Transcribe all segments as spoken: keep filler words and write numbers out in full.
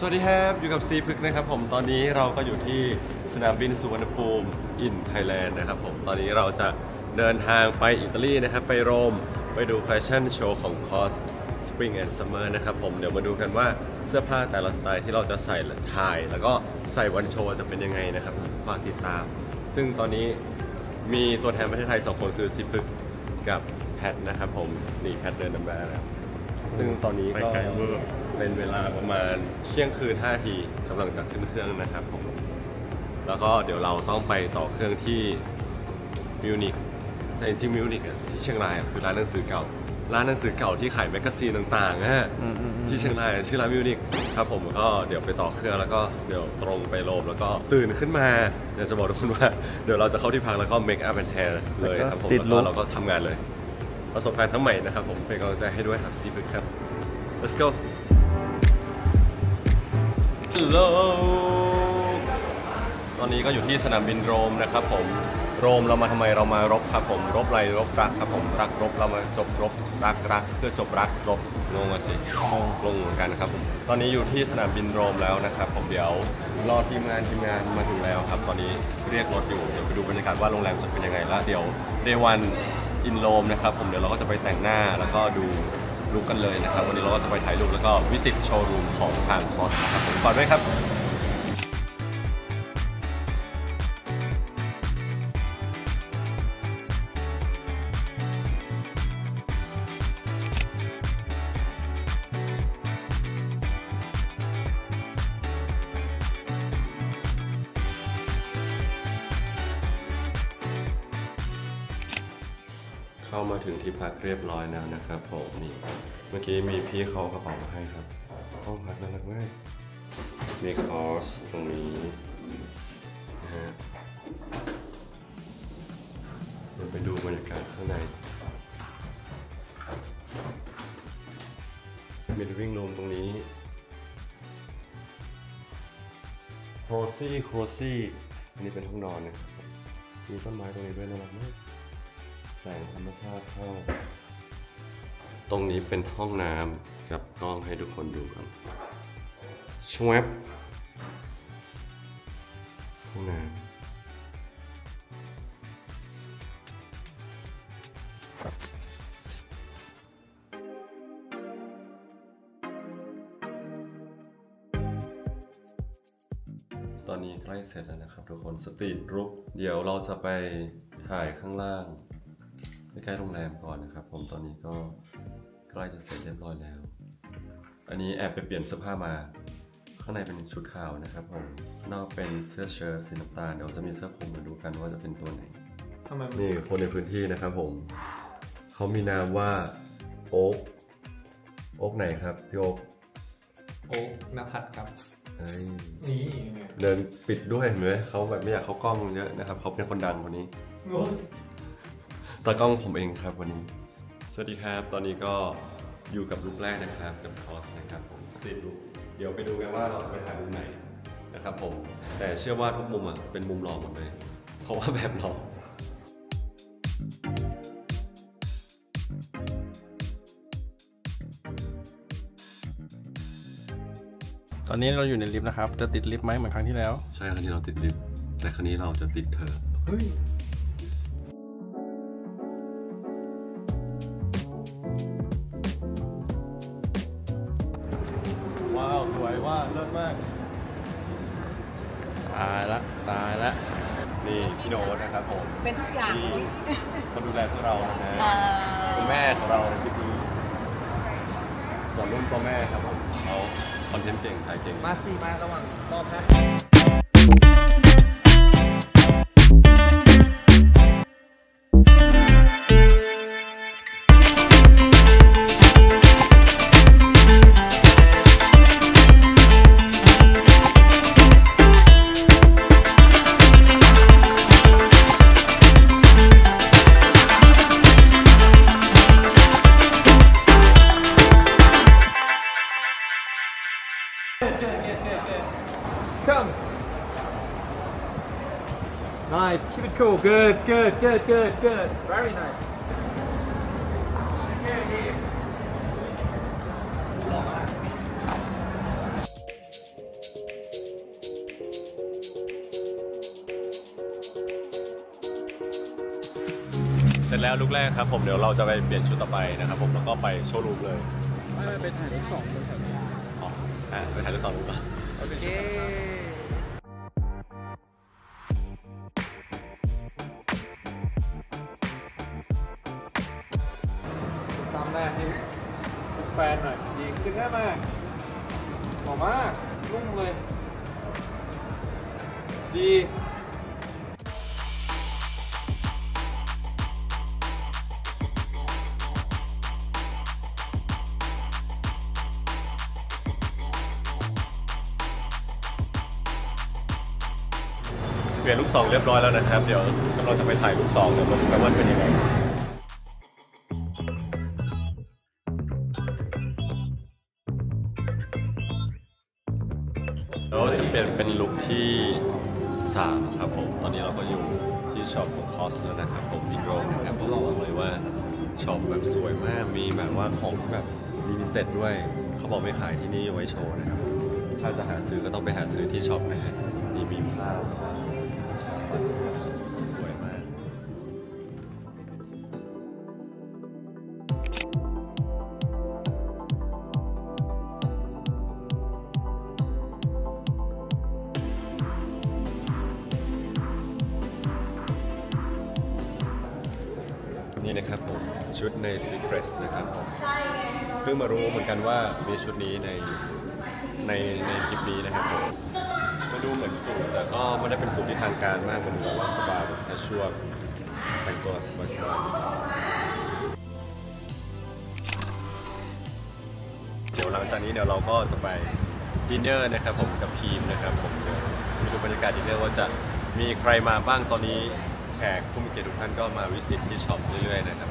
วัสดีครับอยู่กับซีพึกนะครับผมตอนนี้เราก็อยู่ที่สนามบินสุวรรณภูมิอินไทยแลนด์นะครับผมตอนนี้เราจะเดินทางไปอิตาลีนะครับไปโรมไปดูแฟชั่นโชว์ของคอส Spring and Summer นะครับผมเดี๋ยวมาดูกันว่าเสื้อผ้าแต่ละสไตล์ที่เราจะใส่ถ่ายแล้วก็ใส่วันโชว์จะเป็นยังไงนะครับฝากติดตามซึ่งตอนนี้มีตัวแทนประเทศไทยสองคนคือซีพึกกับแพทนะครับผมนี่แพทเดินนำหน้าแล้วซึ่งตอนนี้ก็เป็นเวลาประมาณเที่ยงคืนห้าทีกำลังจะขึ้นเครื่องนะครับผมแล้วก็เดี๋ยวเราต้องไปต่อเครื่องที่มิวนิกแต่จริงๆมิวนิกอ่ะที่เชียงรายคือร้านหนังสือเก่าร้านหนังสือเก่าที่ขายแมกกาซีนต่างๆนะที่เชียงรายชื่อร้านมิวนิกครับผมก็เดี๋ยวไปต่อเครื่องแล้วก็เดี๋ยวตรงไปโรมแล้วก็ตื่นขึ้นมาอยากจะบอกทุกคนว่าเดี๋ยวเราจะเข้าที่พักแล้วก็เมคอัพแอนด์แฮร์เลยครับผมแล้วก็เราก็ทำงานเลยประสบการณ์ทั้งใหม่นะครับผมเป็นกำลังใจให้ด้วยครับซีพึกครับ let's go hello ตอนนี้ก็อยู่ที่สนามบินโรมนะครับผมโรมเรามาทำไมเรามารบครับผมรบอะไรรบรักครับผมรักรบเรามาจบรบรักรักเพื่อจบรักรบงงอ่ะสิงงงงเหมือนกันนะครับผมตอนนี้อยู่ที่สนามบินโรมแล้วนะครับผมเดี๋ยวรอทีมงานทีมงานมาถึงแล้วครับตอนนี้เรียกรถอยู่เดี๋ยวไปดูบรรยากาศว่าโรงแรมจะเป็นยังไงแล้วเดี๋ยวเดวันอินโรมนะครับผมเดี๋ยวเราก็จะไปแต่งหน้าแล้วก็ดูลุกกันเลยนะครับวันนี้เราก็จะไปถ่ายรูปแล้วก็วิสิตโชว์รูมของทางคอสนะครับผมฝากด้วยครับเข้ามาถึงที่พักเรียบร้อยแล้วนะครับผมนี่เมื่อกี้มีพี่เขากระเป๋ามาให้ครับห้องพักน่ารักมากมีคอร์สตรงนี้นะฮะเดี๋ยวไปดูบรรยากาศข้างในมีลิฟวิ่งรูมตรงนี้โครซี่โครซี่อันนี้เป็นห้องนอนนะครับมีต้นไม้ตรงนี้ด้วยน่ารักมากแสงธรรมชาติเข้าตรงนี้เป็นห้องน้ำกับกล้องให้ทุกคนดูกันชวบห้องน้ำตอนนี้ใกล้เสร็จแล้วนะครับทุกคนสตรีทรุกเดี๋ยวเราจะไปถ่ายข้างล่างใกล้ๆโรงแรมก่อนนะครับผมตอนนี้ก็ใกล้จะเสร็จเรียบร้อยแล้วอันนี้แอบไปเปลี่ยนเสื้อผ้ามาข้างในเป็นชุดขาวนะครับผมนอกเป็นเสื้อเชิ้ตสีน้ำตาลเดี๋ยวจะมีเสื้อคลุมมาดูกันว่าจะเป็นตัวไหนนี่คนในพื้นที่นะครับผมเขามีนามว่าโอ๊กโอ๊กไหนครับพี่โอ๊กโอ๊กนภัทรครับนี่เดินปิดด้วยเห็นไหมเขาแบบไม่อยากเข้ากล้องเยอะนะครับเขาเป็นคนดังคนนี้ตากล้องผมเองครับวันนี้สวัสดีครับตอนนี้ก็อยู่กับลุคแรกนะครับกับคอสนะครับผมสตรีทลุคเดี๋ยวไปดูกันว่าเราจะไปถ่ายมุมไหนนะครับผมแต่เชื่อว่าทุกมุมอ่ะเป็นมุมหล่อหมดเลยเพราะว่าแบบหล่อตอนนี้เราอยู่ในลิฟต์นะครับจะติดลิฟต์ไหมเหมือนครั้งที่แล้วใช่ครั้งนี้เราติดลิฟต์แต่ครั้งนี้เราจะติดเธอเฮ้ยว้าวสวยว่าเลิศมากตายละตายละนี่พี่โน้ตนะครับผมเป็นทุกอย่างที่เขาดูแลพวกเรานะฮะคุณแม่ของเราในคลิปนี้ส่วนรุ่นตัวแม่ครับผมเขาคอนเทนต์เก่งถ่ายเก่งมาสี่มาระหว่างรอบนะCome. Nice. Keep it cool. Good. Good. Good. Good. Good. Very nice. เสร็จแล้วลุกแรกครับผมเดี๋ยวเราจะไปเปลี่ยนชุดต่อไปนะครับผมแล้วก็ไปโชว์รูมเลยไม่ไปถ่ายรูปสองคนแถวนี้อ๋ออ่ะไปถ่ายรูปสองรูปก่อนโอเคตามแรกให้แฟนหน่อยดีขึ้นได้มากหล่อมากนุ่มเลยดีเปลี่ยนลูกสองเรียบร้อยแล้วนะครับเดี๋ยวเราจะไปถ่ายลูกสองเดี๋ยวมาดูกันว่าเป็นยังไงแล้วจะเปลี่ยนเป็นลุคที่สามครับผมตอนนี้เราก็อยู่ที่ช็อปของคอสแล้วนะครับผมอีกโรนะครับผมบอกเลยว่าช็อปแบบสวยมากมีแบบว่าของแบบลิมิเต็ดด้วยเขาบอกไม่ขายที่นี่ไว้โชว์นะครับถ้าจะหาซื้อก็ต้องไปหาซื้อที่ช็อปนะฮะนี่มีผ้าสวยมากนี่นะครับผมชุดใน Secret นะครับผมเพิ่งมารู้เหมือนกันว่ามีชุดนี้ในในในคลิปนี้นะครับผมมาดูเหมือนสูทแต่ก็ไม่ได้เป็นสูทที่ทางการมากมันแบบว่าสบายแบบแคชชวลแต่งตัวสบายๆเดี๋ยวหลังจากนี้เดี๋ยวเราก็จะไปดินเนอร์นะครับผมกับทีมนะครับผมเดี๋ยวไปดูบรรยากาศดินเนอร์ว่าจะมีใครมาบ้างตอนนี้แขกผู้มีเกียรติทุกท่านก็มาวิสิตที่ช็อปเรื่อยๆนะครับ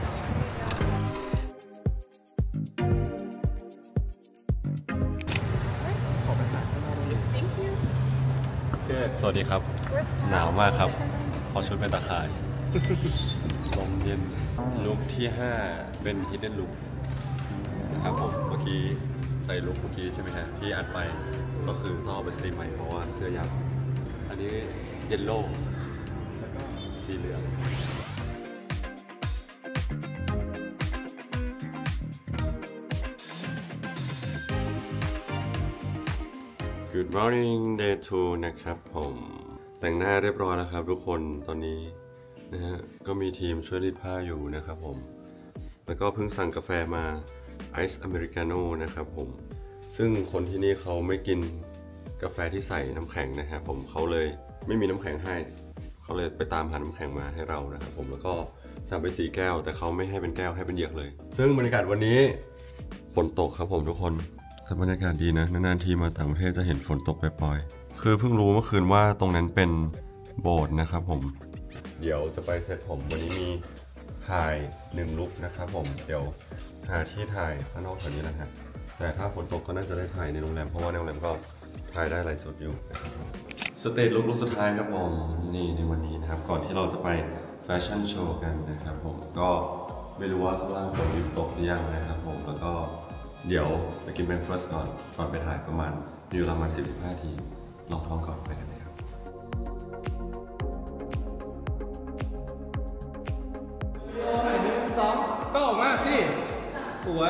สวัสดีครับหนาวมากครับพอชุดเป็นตะข่ายลมเย็นลุคที่ห้าเป็น hidden look นะครับผมเมื่อกี้ใส่ลุคเมื่อกี้ใช่ไหมฮะที่อัดไปก็คือต้องเอาไปสตรีมใหม่เพราะว่าเสื้อยาวอันนี้เยลโล่แล้วก็สีเหลือง Good morning day two นะครับผมแต่งหน้าเรียบร้อยแล้วครับทุกคนตอนนี้นะฮะก็มีทีมช่วยรีดผ้าอยู่นะครับผมแล้วก็เพิ่งสั่งกาแฟมาไอซ์อเมริกาโน่นะครับผมซึ่งคนที่นี่เขาไม่กินกาแฟที่ใส่น้ำแข็งนะครับผมเขาเลยไม่มีน้ำแข็งให้เขาเลยไปตามหาน้ำแข็งมาให้เรานะครับผมแล้วก็สั่งไปสี่แก้วแต่เขาไม่ให้เป็นแก้วให้เป็นเหยือกเลยซึ่งบรรยากาศวันนี้ฝนตกครับผมทุกคนบรรยากาศดีนะนานๆทีมาต่างประเทศจะเห็นฝนตกปล่อยๆคือเพิ่งรู้เมื่อคืนว่าตรงนั้นเป็นโบสถ์นะครับผมเดี๋ยวจะไปเซตผมวันนี้มีถ่ายหนึ่งลุคนะครับผมเดี๋ยวหาที่ถ่ายข้างนอกแถวนี้นะฮะแต่ถ้าฝนตกก็น่าจะได้ถ่ายในโรงแรมเพราะว่าในโรงแรมก็ถ่ายได้หลายจุดอยู่นะครับสเตจลุคลุคสุดท้ายครับผมนี่ในวันนี้นะครับก่อนที่เราจะไปแฟชั่นโชว์กันนะครับผมก็ไม่รู้ว่าข้างล่างฝนหยุดตกหรือยังนะครับผมแล้วก็เดี๋ยวไปกินเบรคฟาสต์ก่อนก่อนไปถ่ายประมาณมีเวลาประมาณสิบถึงสิบห้านาทีลองท้องก่อนไปกันเลยครับหนึ่งสองก็ออกมาสิสวย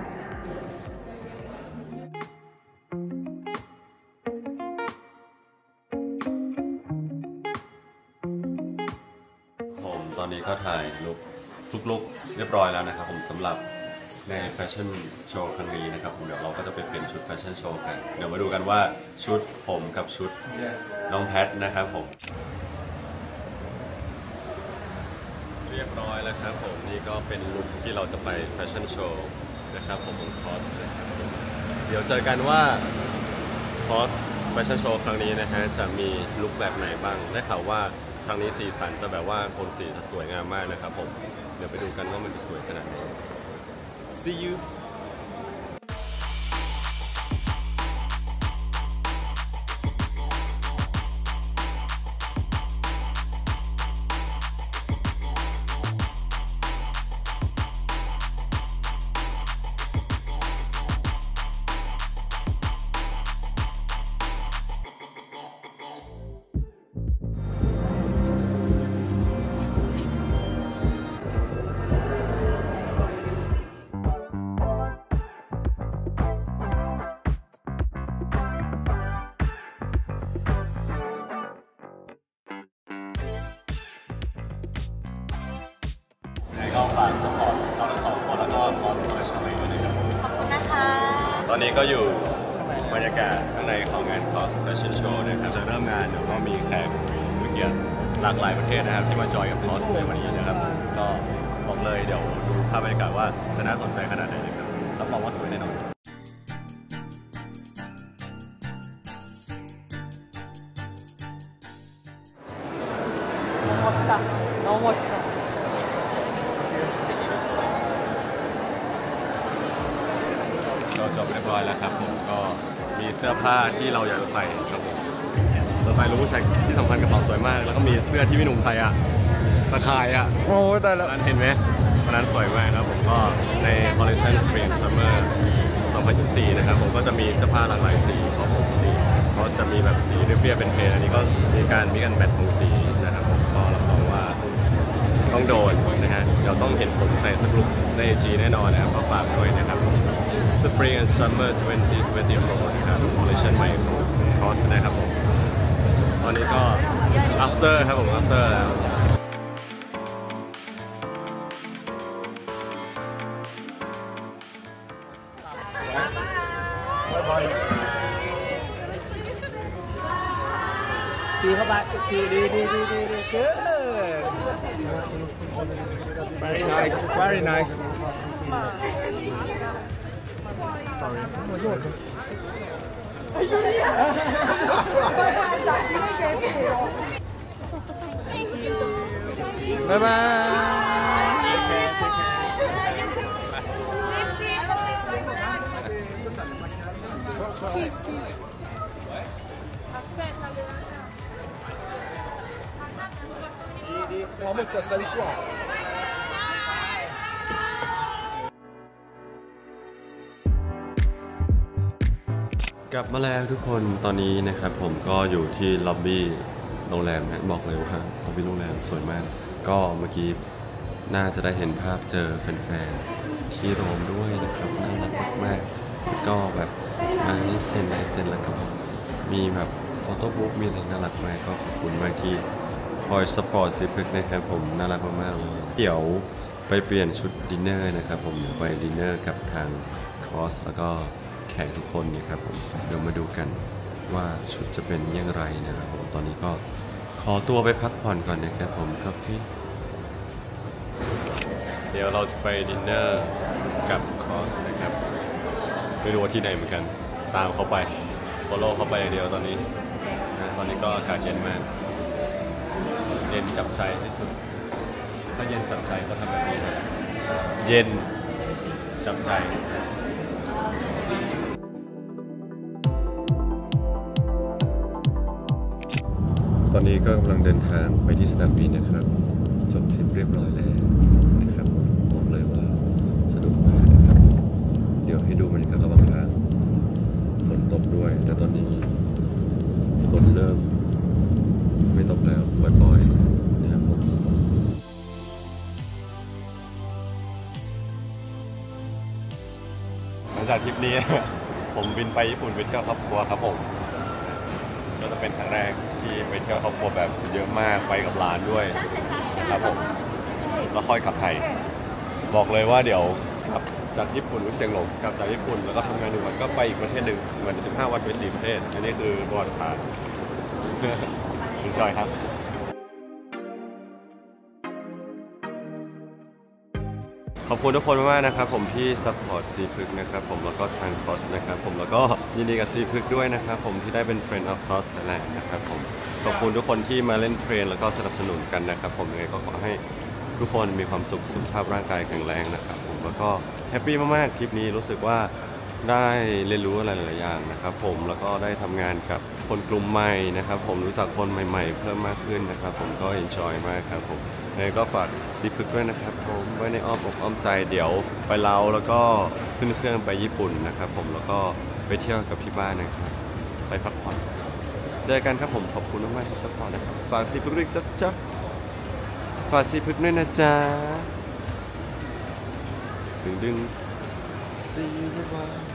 ผมตอนนี้ก็ถ่ายลุคทุกลุคเรียบร้อยแล้วนะครับผมสำหรับในแฟชั่นโชว์ครั้งนี้นะครับผมเดี๋ยวเราก็จะไปเปลี่ยนชุดแฟชั่นโชว์กันเดี๋ยวมาดูกันว่าชุดผมกับชุดน้องแพทนะครับผมเรียบร้อยแล้วครับผมนี่ก็เป็นลุคที่เราจะไปแฟชั่นโชว์นะครับผมของคอสนะครับเดี๋ยวเจอกันว่าคอสแฟชั่นโชว์ครั้งนี้นะฮะจะมีลุคแบบไหนบ้างได้ข่าวว่าครั้งนี้สีสันจะแบบว่าโทนสีจะสวยงามมากนะครับผมเดี๋ยวไปดูกันว่ามันจะสวยขนาดไหนSee you เอนนี้ก็อยู่บรรยากาศข้างในของงาน Cross Fashion Show นะครับจะเริ่มงานแล้วก็มีแขกผู้เกียรติหลากหลายประเทศนะครับที่มาจอยกับ Cross ในวันนี้นะครับก็บอกเลยเดี๋ยวดูภาพบรรยากาศว่าจะน่าสนใจขนาดไหนนะครับรับรองว่าสวยแน่นอนก็จบเรียบร้อยแล้วครับผมก็มีเสื้อผ้าที่เราอยากจะใส่ครับผมเราใส่รู้ใส่ที่สำคัญกระเป๋าสวยมากแล้วก็มีเสื้อที่พี่หนุ่มใส่อะตะข่ายอะโอ้แต่ละนั้นเห็นไหมวันนั้นสวยมากครับผมก็ใน Collection Spring Summer สองพันยี่สิบสี่นะครับผมก็จะมีเสื้อผ้าหลากหลายสีครับผมนี่ก็จะมีแบบสีเรียบๆเป็นเพลอันนี้ก็มีการมีการแมทของสีนะครับผมก็รับรองว่าต้องโดนนะฮะเดี๋ยวต้องเห็นผมใส่สักลุกในไอจีแน่นอนนะครับก็ฝากด้วยนะครับ Spring and Summer สองพันยี่สิบสี่นะครับ Collection ใหม่ของ Cross นะครับผมตอนนี้ก็ after ครับผม after แล้วดีเข้าไปดีดีดีดีดีดี good very nice very nice sorry บ๊ายบาย Sì, sì. Aspetta, Uomo sta stare qua. กลับมาแล้วทุกคนตอนนี้นะครับผมก็อยู่ที่ล็อบบี้โรงแรมนะบอกเลยว่าล็อบบี้โรงแรมสวยมากก็เมื่อกี้น่าจะได้เห็นภาพเจอแฟนๆที่โรมด้วยนะครับน่ารักมากๆก็แบบมาให้เซ็นให้เซ็นแล้วก็มีแบบโฟโต้บุ๊กมีอะไรน่ารักมากก็ขอบคุณมากที่คอยสปอร์ตซิพึกนะครับผมน่ารักมากๆเลยเดี๋ยวไปเปลี่ยนชุดดินเนอร์นะครับผมเดี๋ยวไปดินเนอร์กับทางคอสแล้วก็แขกทุกคนนะครับผมเดี๋ยวมาดูกันว่าชุดจะเป็นอย่างไรนะครับผมตอนนี้ก็ขอตัวไปพักผ่อนก่อนนะครับผมครับพี่เดี๋ยวเราจะไปดินเนอร์กับคอสนะครับไม่รู้ว่าที่ไหนเหมือนกันตามเขาไปฟอลโล่เขาไปอย่างเดียวตอนนี้นะตอนนี้ก็อากาศเย็นมากเย็นจับใจที่สุดถ้าเย็นจับใจก็ทำแบบนี้นะเย็นจับใจตอนนี้ก็กำลังเดินทางไปที่สนามบินนะครับจบทริปเรียบร้อยแล้วนะครับบอกเลยว่าสนุกมากนะครับเดี๋ยวให้ดูบรรยากาศระหว่างทางฝนตกด้วยแต่ตอนนี้ฝนเริ่มไม่ตกแล้วปล่อยๆนะครับผมหลังจากทริปนี้ ผมบินไปญี่ปุ่นบินกับครอบครัวครับผมก็จะเป็นครั้งแรกที่ไปเที่ยวครอบครัวแบบเยอะมากไปกับหลานด้วยนะครับผมแล้วค่อยกลับไทยบอกเลยว่าเดี๋ยวกลับจากญี่ปุ่นวิเชียงหลงกลับจากญี่ปุ่นแล้วก็ทำงานหนึ่งวันก็ไปอีกประเทศหนึ่งเหมือนสิบห้าวันไปสี่ประเทศอันนี้คือประวัติศาสตร์คุณจอยครับขอบคุณทุกคนมากๆนะครับผมที่ซัพพอร์ตซีพึกนะครับผมแล้วก็ทางคอสนะครับผมแล้วก็ยินดีกับซีพึกด้วยนะครับผมที่ได้เป็น Friend of Cross Thailand นะครับผมขอบคุณทุกคนที่มาเล่นเทรนแล้วก็สนับสนุนกันนะครับผมยังไงก็ขอให้ทุกคนมีความสุขสุขภาพร่างกายแข็งแรงนะครับผมแล้วก็แฮปปี้มากๆคลิปนี้รู้สึกว่าได้เรียนรู้อะไรหลายๆอย่างนะครับผมแล้วก็ได้ทำงานกับคนกลุ่มใหม่นะครับผมรู้จักคนใหม่ๆเพิ่มมากขึ้นนะครับผมก็เอนจอยมากครับผมยังไงก็ฝากซีพึกด้วยนะครับผมไว้ในอ้อมอกอ้อมใจเดี๋ยวไปเลาแล้วก็ขึ้นเครื่องไปญี่ปุ่นนะครับผมแล้วก็ไปเที่ยวกับที่บ้านนะครับไปพักผ่อนเจอกันครับผมขอบคุณมากๆที่ซัพพอร์ตนะครับฝากซีพึกด้วยจ๊ะจ๊ะฝากซีพึกด้วยนะจ๊ะดึงดึงซีบ๊ายบาย